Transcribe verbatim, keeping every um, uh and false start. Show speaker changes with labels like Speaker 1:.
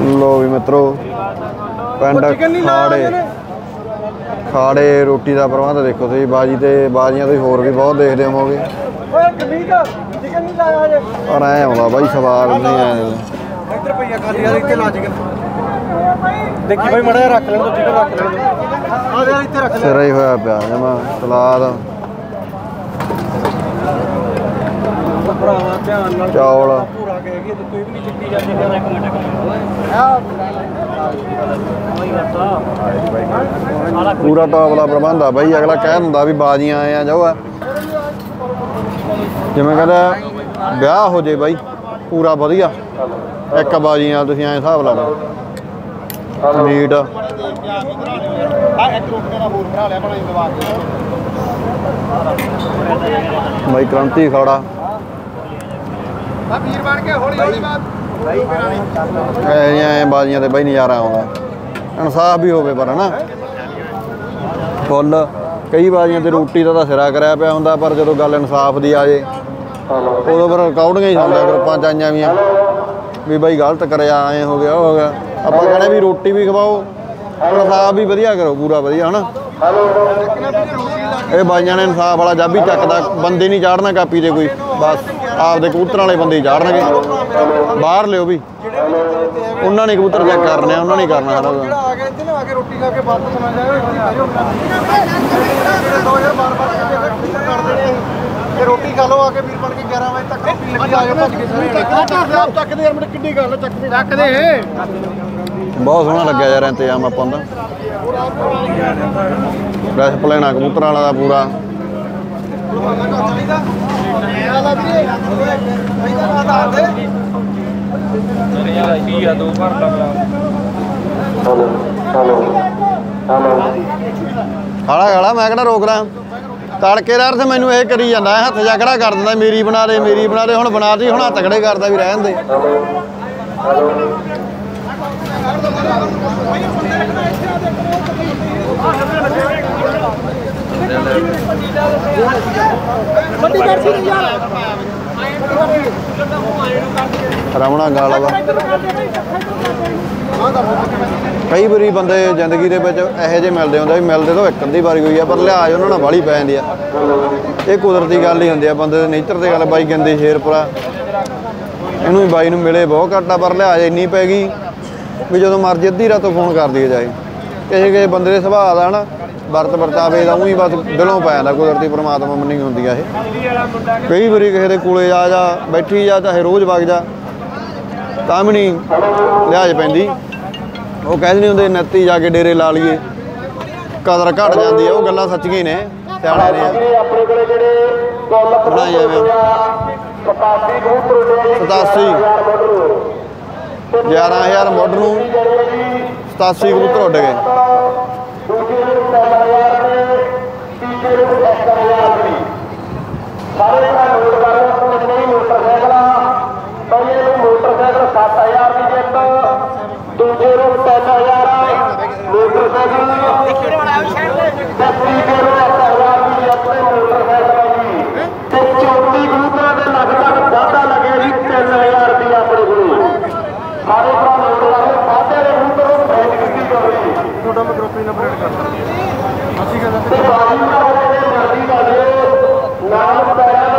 Speaker 1: लो भी मित्रों पिंड खाड़े खाड़े रोटी का प्रबंध देखो तुम बाजी तो बाजियां तुम होर भी बहुत देखते होवोगे पर ऐ आउंदा बई सवाल नहीं है सिरा ही होया पिया जमा सलाद चौल पूरा टॉप का प्रबंध आ बई अगला कह दिंदा भी बाजियां आए जाओ जिवें कहदा ब्याह हो जाए बई पूरा वधिया एक बाजियां तुसीं ऐ हिसाब ला लो मीट बई क्रांति खड़ा बाजियां तो बई नज़ारा आता इंसाफ भी होवे पर है ना फुल कई बाजियां तो रोटी का तो सिरा कराया पिया होंदा पर जो गल इंसाफ की आ जाए उदों फिर रिकॉर्डिंग ही सुनदा ग्रुपां च आईयां भी भी बई गलत कराया ऐ हो गया हो गया आप कहने भी रोटी भी खवाओ इंसाफ भी वधिया करो पूरा वधिया है ना ये बाइयां ने इंसाफ वाला जाबी चकदा बंदे नहीं चाढ़ना कापी दे कोई बस आपदे कबूतर वाले बंदे ही चाढ़नगे बाहर लियो भी उन्होंने कबूतर चेक करने उन्होंने करना सारा रोटी खा लो आके वीर बन के ग्यारह बजे तक बहुत सोहना लग्या यार इंतजाम आपां दा वैसे भलेना कबूतर वाला पूरा खाला खाला मैं कहना रोक रहा तड़के यार से मैनू ये करी जाता हथ जा खड़ा कर दिंदा मेरी बना दे मेरी बना दे हुण बना दी हुण हथ खड़े करदा भी रहन दे रमणा गाला वा कई बारी बंदे जिंदगी के यहो जे मिलते होंगे भी मिलते तो एक अद्धी बारी हुई है पर लिहाज उन्होंने बाली पै जाती है ये कुदरती गल ही होंगी है बंदे नेचर से गल बाई गंदी शेरपुरा इनू बाई नूं मिले बहुत घट आ पर लिहाज इन्नी पै गई भी जो मर्जी अद्धी रातों फोन कर दिए जाए किसी किसी बंदे के सुभाਅ का ना वरत वरतावे का ऊँ ही बस दिलों पै जाता कुदरती परमात्मा मनी होंगी है कई बारी किसी के कोले आ जा बैठी जा चाहे रोज़ वग जा तां भी नहीं लिहाज पैंदी वो कहते नहीं होंगे नत्ती जाके डेरे ला लीए कदर घट जाती है वो गल्लां सच्चियां ही ने सियाणे ने सतासी ग्यारह हज़ार मुੱਢ ਨੂੰ सतासी कबूतर ਉੱਡ गए मोटरसाइकिल सत्त हज़ार की जित दूजे तीन हज़ार मोटरसाइकिल तीजे एक हज़ार की जित मोटरसाइकिल जी चौबी कबूतर के लगभग वाधा लगे जी तीन हज़ार रुपया अपने को सारे भरा नोट ला लो वाधे के कबूतर भेज की कर रही छोटा मैं ग्रुप नंबर ऐड करता मर्जी का नाम पैरा